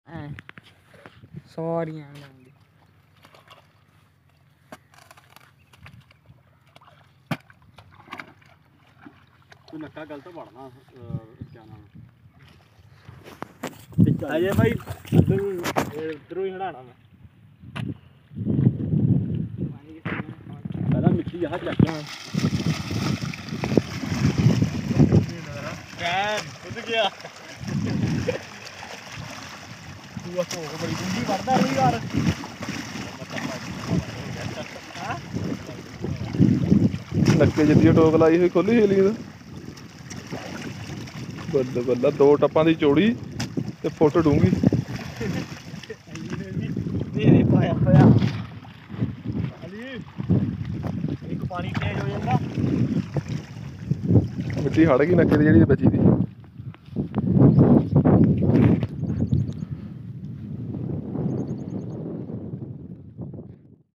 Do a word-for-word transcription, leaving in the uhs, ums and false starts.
ਸਾਰੀਆਂ ਤੂੰ ਨੱਕਾ ਗਲਤ ਪੜਨਾ ਕਿਆ ਨਾਮ ਅਜੇ ਭਾਈ ਇਧਰੋਂ ਹੀ ਹੜਾਣਾ ਮੈਂ ਪਹਿਲਾਂ ਮਿੱਟੀ ਆਹ ਚੱਕਾਂ ਕੈਨ ਉੱਡ ਗਿਆ ਤੂੰ ਆ ਤੋਂ ਬੜੀ ਗੁੰਡੀ ਵੜਦਾ ਰਹੀ ਯਾਰ ਨੱਕੇ ਜਿੱਦੀ ਟੋਕ ਲਾਈ ਹੋਈ ਖੋਲੀ ਹੀਲੀ ਦਾ ਬੱਲਾ ਬੱਲਾ ਦੋ ਟੱਪਾਂ ਦੀ ਚੌੜੀ ਤੇ ਫੁੱਟ ਡੂੰਗੀ ਨੇਰੇ ਪਾਇਆ ਹੋਇਆ ਅਲੀ ਇੱਕ ਪਾਣੀ ਤੇਜ਼ ਹੋ ਜਾਂਦਾ ਮਿੱਟੀ ਹੜ ਗਈ ਨੱਕੇ ਦੀ ਜਿਹੜੀ ਬਚੀ ਦੀ